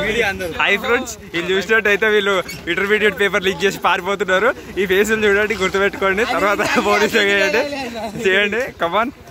Hi friends, వీళ్ళు చూసినట్టయితే వీళ్ళు ఇంటర్మీడియట్ పేపర్ లీక్ చేసి పారిపోతున్నారు. ఈ ఫేసులు చూడండి, గుర్తుపెట్టుకోండి. తర్వాత పోలీసు చేయండి. కమాన్.